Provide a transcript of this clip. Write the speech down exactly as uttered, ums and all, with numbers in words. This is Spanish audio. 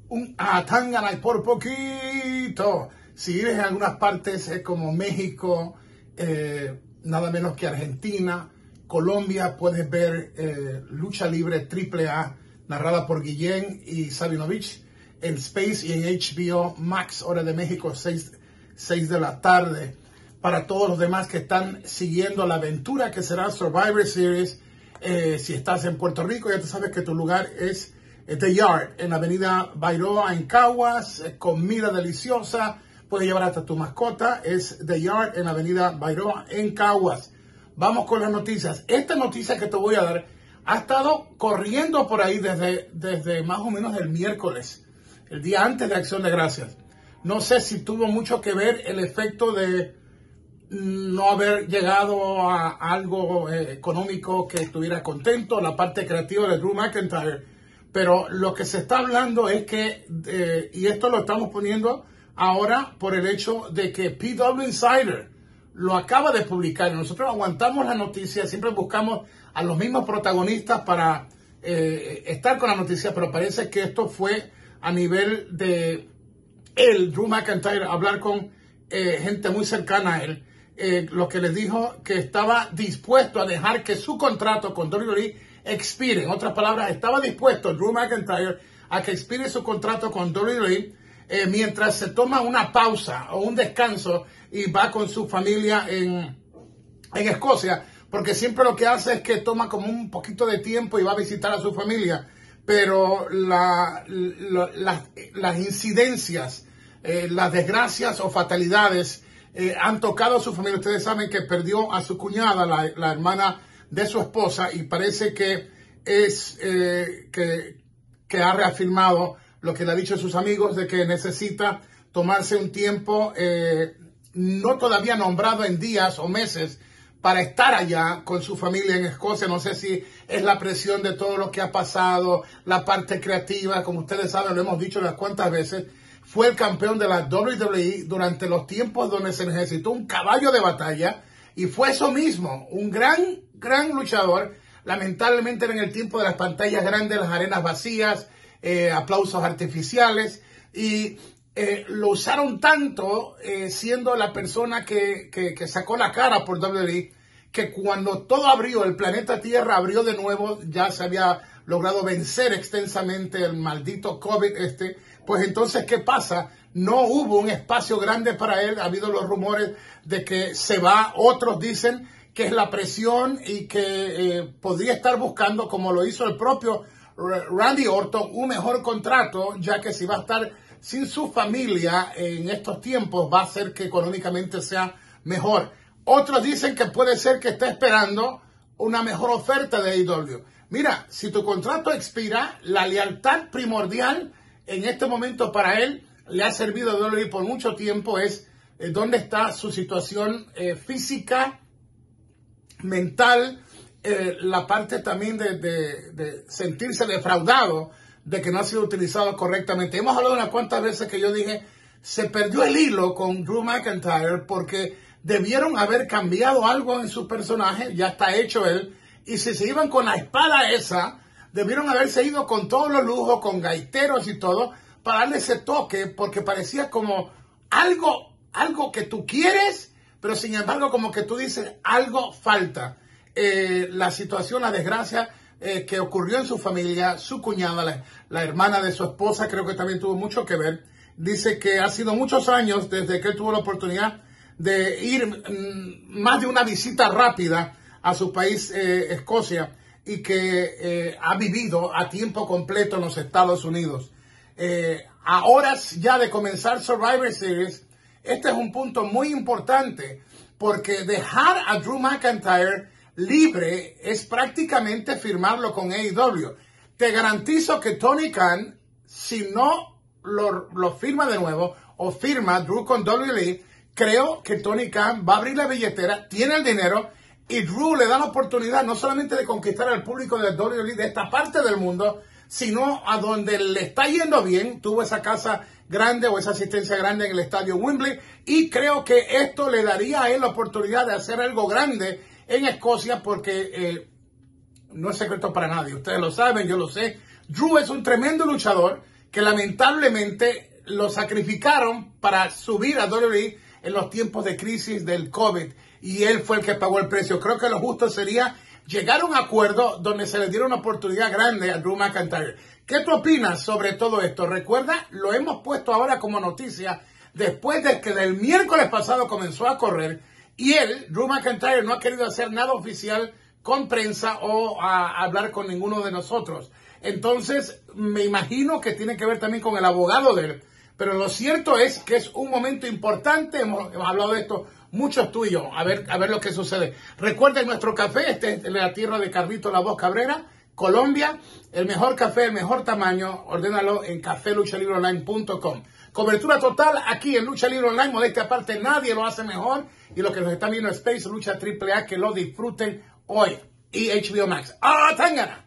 un Atangana y por poquito. Si vives en algunas partes eh, como México, eh, nada menos que Argentina, Colombia, puedes ver eh, Lucha Libre Triple A, narrada por Guillén y Sabinovich, en Space y en H B O Max, hora de México, seis de la tarde. Para todos los demás que están siguiendo la aventura que será Survivor Series, eh, si estás en Puerto Rico, ya tú sabes que tu lugar es The Yard, en la avenida Bairoa, en Caguas, eh, comida deliciosa, puedes llevar hasta tu mascota, es The Yard, en la avenida Bairoa, en Caguas. Vamos con las noticias. Esta noticia que te voy a dar ha estado corriendo por ahí desde, desde más o menos el miércoles, el día antes de Acción de Gracias. No sé si tuvo mucho que ver el efecto de no haber llegado a algo eh, económico que estuviera contento, la parte creativa de Drew McIntyre, pero lo que se está hablando es que, eh, y esto lo estamos poniendo ahora por el hecho de que P W Insider lo acaba de publicar. Nosotros aguantamos la noticia, siempre buscamos a los mismos protagonistas para eh, estar con la noticia, pero parece que esto fue a nivel de él, Drew McIntyre, hablar con eh, gente muy cercana a él, eh, lo que les dijo que estaba dispuesto a dejar que su contrato con W W E expire. En otras palabras, estaba dispuesto Drew McIntyre a que expire su contrato con W W E eh, mientras se toma una pausa o un descanso y va con su familia en, en Escocia, porque siempre lo que hace es que toma como un poquito de tiempo y va a visitar a su familia, pero la, la, la, las incidencias, Eh, las desgracias o fatalidades eh, han tocado a su familia. Ustedes saben que perdió a su cuñada, la, la hermana de su esposa, y parece que es eh, que, que ha reafirmado lo que le ha dicho a sus amigos, de que necesita tomarse un tiempo, eh, no todavía nombrado en días o meses, para estar allá con su familia en Escocia. No sé si es la presión de todo lo que ha pasado, la parte creativa. Como ustedes saben, lo hemos dicho unas cuantas veces, fue el campeón de la W W E durante los tiempos donde se necesitó un caballo de batalla, y fue eso mismo, un gran, gran luchador. Lamentablemente era en el tiempo de las pantallas grandes, las arenas vacías, eh, aplausos artificiales, y eh, lo usaron tanto, eh, siendo la persona que, que, que sacó la cara por W W E, que cuando todo abrió, el planeta Tierra abrió de nuevo, ya se había logrado vencer extensamente el maldito COVID este. Pues entonces, ¿qué pasa? No hubo un espacio grande para él. Ha habido los rumores de que se va. Otros dicen que es la presión y que eh, podría estar buscando, como lo hizo el propio Randy Orton, un mejor contrato, ya que si va a estar sin su familia en estos tiempos, va a hacer que económicamente sea mejor. Otros dicen que puede ser que esté esperando una mejor oferta de A E W. Mira, si tu contrato expira, la lealtad primordial en este momento para él, le ha servido a W W E por mucho tiempo, es eh, dónde está su situación eh, física, mental, eh, la parte también de, de, de sentirse defraudado de que no ha sido utilizado correctamente. Hemos hablado unas cuantas veces que yo dije, se perdió el hilo con Drew McIntyre porque debieron haber cambiado algo en su personaje, ya está hecho él, y si se iban con la espada esa, debieron haberse ido con todos los lujos, con gaiteros y todo, para darle ese toque, porque parecía como algo, algo que tú quieres, pero sin embargo como que tú dices, algo falta. Eh, la situación, la desgracia eh, que ocurrió en su familia, su cuñada, la, la hermana de su esposa, creo que también tuvo mucho que ver. Dice que ha sido muchos años desde que él tuvo la oportunidad de ir mmm, más de una visita rápida a su país, eh, Escocia, y que eh, ha vivido a tiempo completo en los Estados Unidos. Eh, a horas ya de comenzar Survivor Series, este es un punto muy importante, porque dejar a Drew McIntyre libre es prácticamente firmarlo con A E W. Te garantizo que Tony Khan, si no lo, lo firma de nuevo, o firma Drew con W W E, creo que Tony Khan va a abrir la billetera, tiene el dinero, y Drew le da la oportunidad no solamente de conquistar al público de W W E de esta parte del mundo, sino a donde le está yendo bien. Tuvo esa casa grande o esa asistencia grande en el estadio Wembley, y creo que esto le daría a él la oportunidad de hacer algo grande en Escocia, porque eh, no es secreto para nadie, ustedes lo saben, yo lo sé, Drew es un tremendo luchador que lamentablemente lo sacrificaron para subir a W W E en los tiempos de crisis del COVID, y él fue el que pagó el precio. Creo que lo justo sería llegar a un acuerdo donde se le diera una oportunidad grande a Drew McIntyre. ¿Qué tú opinas sobre todo esto? Recuerda, lo hemos puesto ahora como noticia después de que el miércoles pasado comenzó a correr y él, Drew McIntyre, no ha querido hacer nada oficial con prensa o a hablar con ninguno de nosotros. Entonces, me imagino que tiene que ver también con el abogado de él. Pero lo cierto es que es un momento importante. Hemos, hemos hablado de esto muchos tú y yo. A ver, a ver lo que sucede. Recuerden nuestro café. Este es de la tierra de Carlito La Voz Cabrera, Colombia. El mejor café, el mejor tamaño. Ordénalo en café lucha libre online punto com. Cobertura total aquí en Lucha Libre Online. Modestia aparte, nadie lo hace mejor. Y los que nos están viendo en Space Lucha Triple A, que lo disfruten hoy. Y H B O Max. ¡Ah, tangana!